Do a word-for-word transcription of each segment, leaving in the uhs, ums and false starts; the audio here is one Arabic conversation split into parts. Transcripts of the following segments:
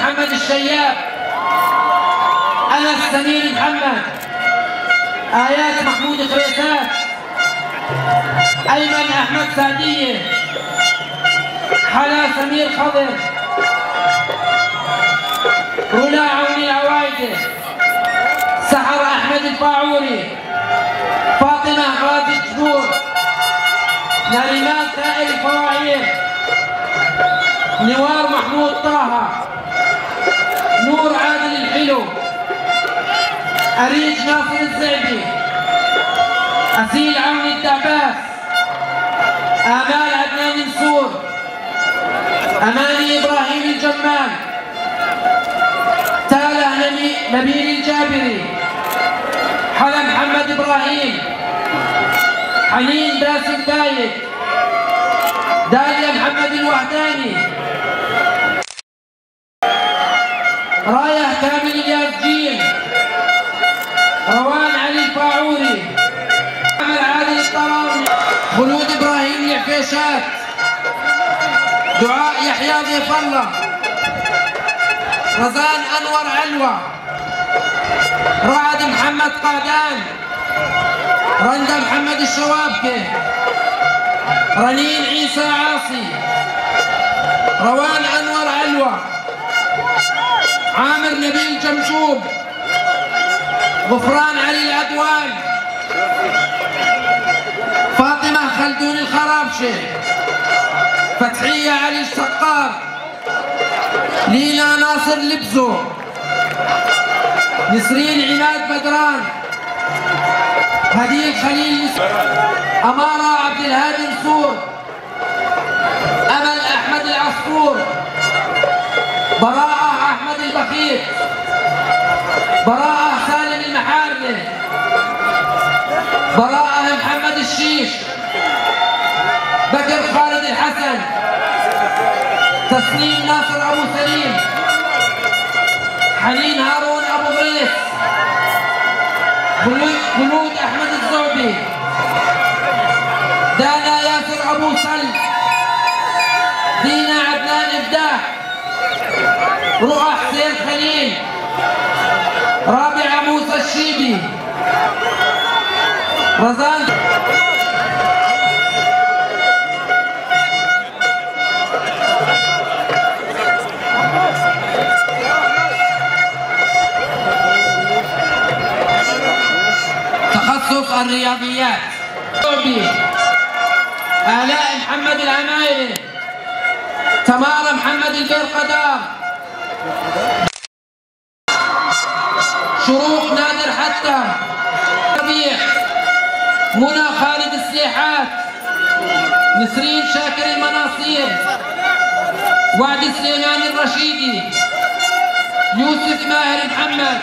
محمد الشياب، أنس سمير محمد، آيات محمود خريسات، أيمن أحمد سعدية، حلا سمير خضر، رولا عوني العوايدة، سحر أحمد الفاعوري، فاطمة غازي الجبور، نريمان سائل الفواعير، نوار محمود طه، نور عادل الحلو، أريج ناصر الزعبي، أسيل عوني الدعباس، آمال عدنان نصور، أماني إبراهيم الجمال، تاله نبيل الجابري، حلا محمد إبراهيم، حنين باسم بايد، داليا محمد الوحداني، رايه كامل الياسجين، روان علي الفاعوري، عمر عادل الطراوني، خلود إبراهيم العفيشات، دعاء يحيى ضيف الله، رزان أنور علوة، رعد محمد قعدان، رندا محمد الشوابكة، رنين عيسى عاصي، روان أنور علوة، عامر نبيل جمجوب، غفران علي العدوان، فاطمة خلدون الخرابشة، فتحية علي السقار، لينا ناصر لبزو، نسرين عماد بدران، هديل خليل، أمارة عبد الهادي نصور، أمل أحمد العصفور، براءة أحمد البخيت، براءة سالم المحاربة، براءة محمد الشيش، بكر خالد الحسن، تسليم ناصر أبو سليم، حنين هارون أبو غريس، خلود أحمد الزعبي، دانا ياسر أبو سلم، دينا عدنان إبداع، رؤى حسين خليل، رابعة موسى الشيبي، رزان تخصص الرياضيات، آلاء محمد العمايري، تمارا محمد البير قدار، شروق نادر حتى، ربيع، منى خالد السيحات، نسرين شاكر المناصير، وعد سليمان الرشيدي، يوسف ماهر محمد،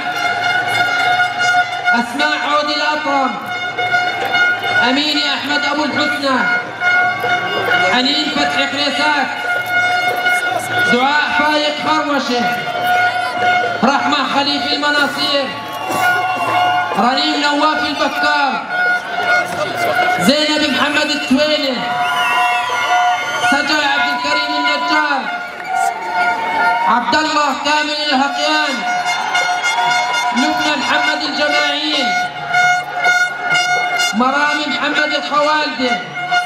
أسماء عودي الأطرم، أميني أحمد أبو الحسنى، حنين فتحي قريسات، دعاء فايق خروشه، رحمة خليفي المناصير، رنيم نواف البكار، زينب محمد التويلي، سجل عبد الكريم النجار، عبد الله كامل الهقيان، لبنى محمد الجماعين، مرامي محمد الخوالدي،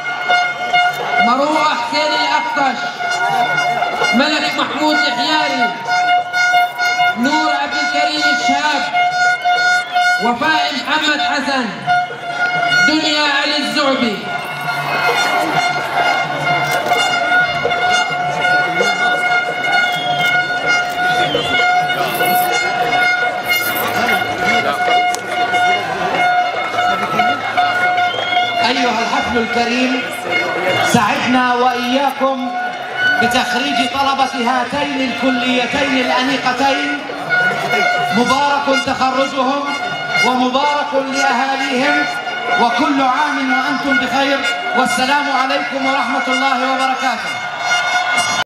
مروءة حسين الأخطش، ملك محمود الحياري، نور عبد الكريم الشهاب، وفاء محمد حسن، دنيا علي الزعبي. أيها الحفل الكريم، سعدنا وإياكم بتخريج طلبة هاتين الكليتين الأنيقتين، مبارك تخرجهم ومبارك لأهاليهم، وكل عام وأنتم بخير، والسلام عليكم ورحمة الله وبركاته.